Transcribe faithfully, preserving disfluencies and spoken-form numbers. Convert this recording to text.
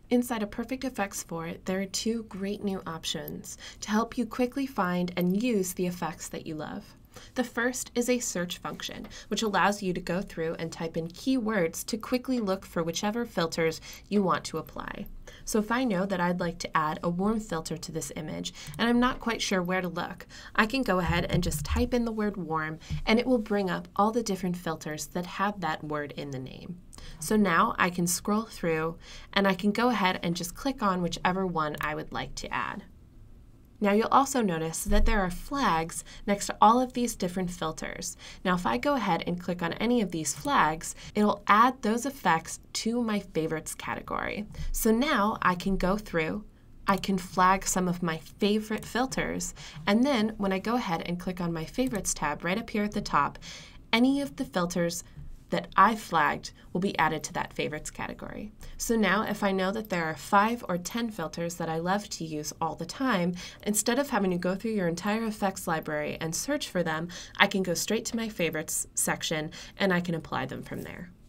Inside of Perfect Effects four, there are two great new options to help you quickly find and use the effects that you love. The first is a search function, which allows you to go through and type in keywords to quickly look for whichever filters you want to apply. So if I know that I'd like to add a warm filter to this image and I'm not quite sure where to look, I can go ahead and just type in the word warm and it will bring up all the different filters that have that word in the name. So now I can scroll through and I can go ahead and just click on whichever one I would like to add. Now you'll also notice that there are flags next to all of these different filters. Now if I go ahead and click on any of these flags, it'll add those effects to my favorites category. So now I can go through, I can flag some of my favorite filters, and then when I go ahead and click on my favorites tab right up here at the top, any of the filters that I flagged will be added to that favorites category. So now if I know that there are five or ten filters that I love to use all the time, instead of having to go through your entire effects library and search for them, I can go straight to my favorites section and I can apply them from there.